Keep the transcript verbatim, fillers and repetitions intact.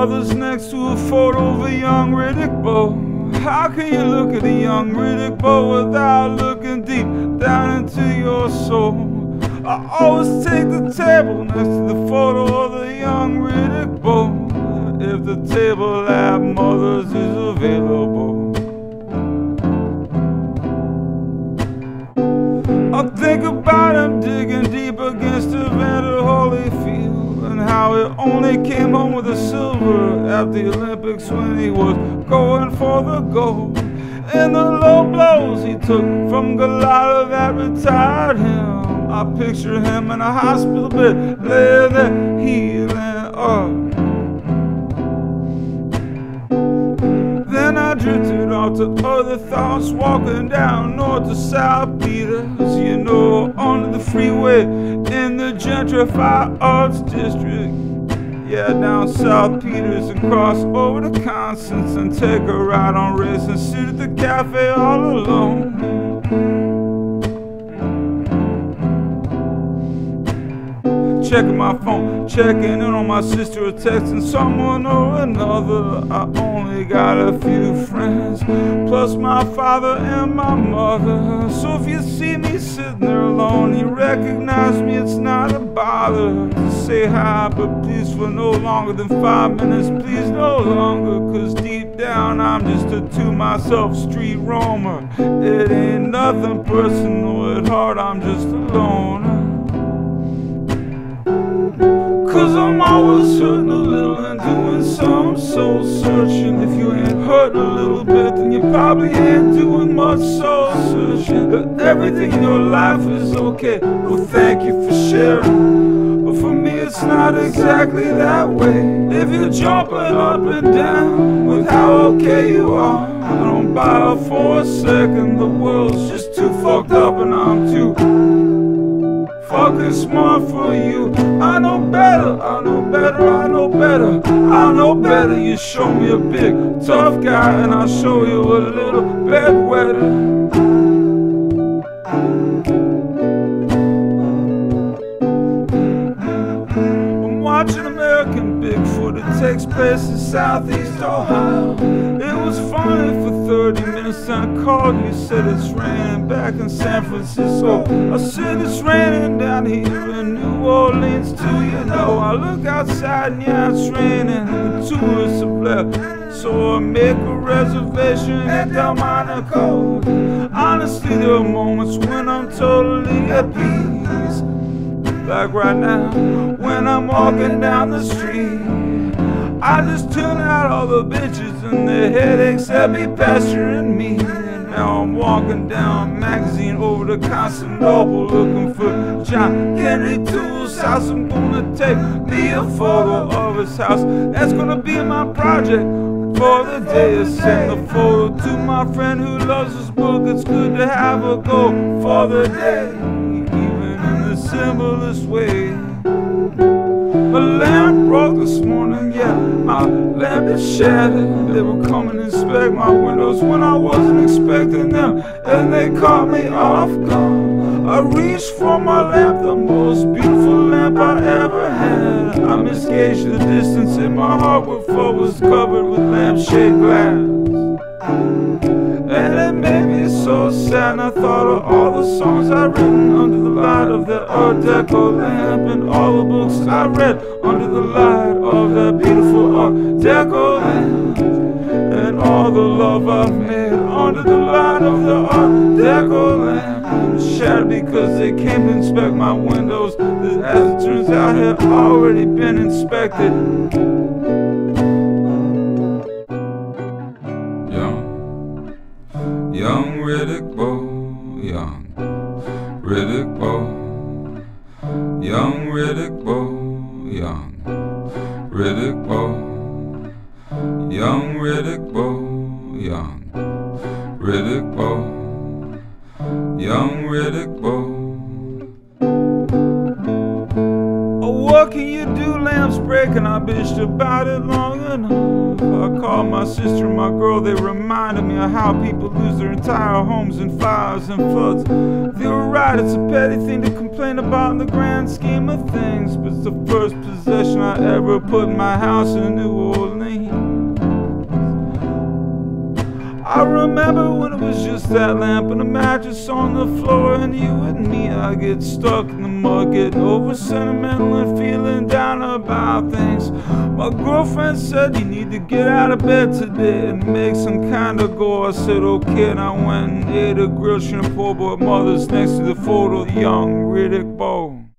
mother's next to a photo of a young Riddick Bowe. How can you look at a young Riddick Bowe without looking deep down into your soul? I always take the table next to the photo of the young Riddick Bowe, if the table at mother's is available. I think about him digging deep against the Verde Holyfield, and how he only came home with a silver at the Olympics when he was going for the gold. And the low blows he took from Caldo that retired him, I picture him in a hospital bed, laying there healing up. Then I drifted off to other thoughts, walking down north to South Peters, you know, onto the freeway in the gentrified arts district. Yeah, down South Peters and cross over to Constance and take a ride on race and sit at the cafe all alone. Checking my phone, checking in on my sister, or texting someone or another. I only got a few friends, plus my father and my mother. So if you see me sitting there alone, you recognize me, it's not a bother to say hi, but please for no longer than five minutes, please no longer, cause deep down I'm just a to myself street roamer. It ain't nothing personal, at heart I'm just a loner. Cause I'm always hurting a little and doing some soul searching. If you ain't hurt a little bit, then you probably ain't doing much soul searching. That everything in your life is okay, well thank you for sharing. But for me it's not exactly that way. If you're jumping up and down with how okay you are, I don't buy it for a second. The world's just too fucked up and I'm too fucking smart for you. I know better, I know better, I know better, I know better. You show me a big tough guy and I'll show you a little bedwetter. I'm watching American Bigfoot, it takes place in Southeast Ohio. It was funny for thirty minutes and I called you, said it's raining back in San Francisco. I said it's raining down here in New Orleans too, you know. I look outside and yeah, it's raining and the tourists have left. So I make a reservation at Delmonico. Honestly, there are moments when I'm totally at peace, like right now, when I'm walking down the street. I just tune out all the bitches and the headaches that be pestering me. And now I'm walking down Magazine over to Constantinople looking for John Kennedy Tools' house. I'm gonna take me a photo of his house. That's gonna be my project for the day. I send a photo to my friend who loves his book. It's good to have a goal for the day, even in the simplest way. My lamp broke this morning, yeah, my lamp is shattered. They were coming to inspect my windows when I wasn't expecting them, and they caught me off guard. I reached for my lamp, the most beautiful lamp I ever had. I misgauged the distance and my hardwood floor was covered with lampshade glass. And it made me so sad, and I thought of all the songs I'd written under the light of that Art Deco lamp, and all the books I read under the light of that beautiful Art Deco lamp, and all the love I've made under the light of the Art Deco lamp. Shattered because they came to inspect my windows that, as it turns out, had already been inspected. Young Riddick Bowe, young Riddick Bowe, young Riddick Bowe, young Riddick Bowe, young Riddick Bowe, young Riddick Bowe, young Riddick Bowe. Oh, what can you do? Lamps break and I bitched about it long enough. I called my sister and my girl. They reminded me of how people lose their entire homes in fires and floods. They were right, it's a petty thing to complain about in the grand scheme of things, but it's the first possession I ever put in my house in New Orleans. I remember when it was just that lamp and a mattress on the floor, and you and me. I get stuck in the mud, getting over sentimental and feeling down about things. My girlfriend said you need to get out of bed today and make some kind of go. I said okay, and I went and ate a grilled shrimp po' boy at Mother's next to the photo of the young Riddick Bowe.